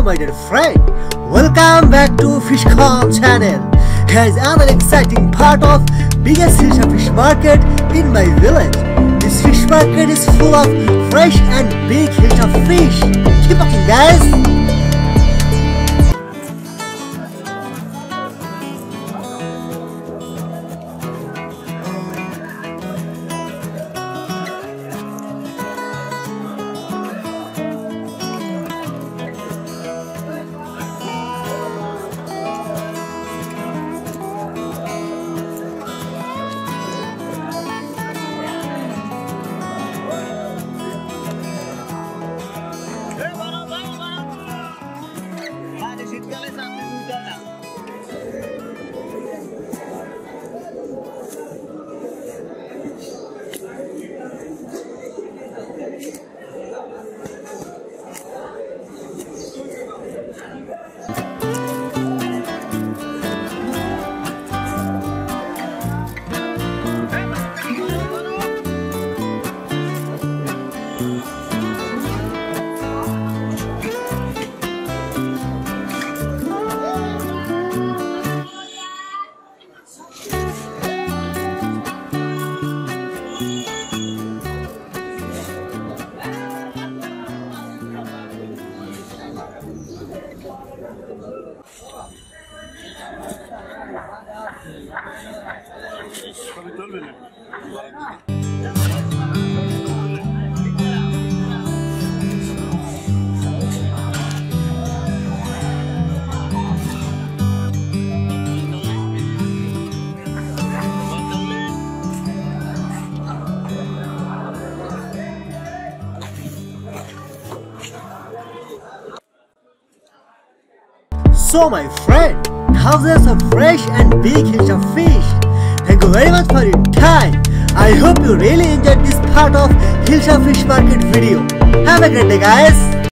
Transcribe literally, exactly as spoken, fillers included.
my dear friend, welcome back to Fishcom channel. Here is another exciting part of biggest Hilsa fish market in my village. This fish market is full of fresh and big Hilsa fish. Keep watching, guys. So my friend, thousands of fresh and big Hilsa fish. Thank you very much for your time. I hope you really enjoyed this part of Hilsa Fish Market video. Have a great day, guys.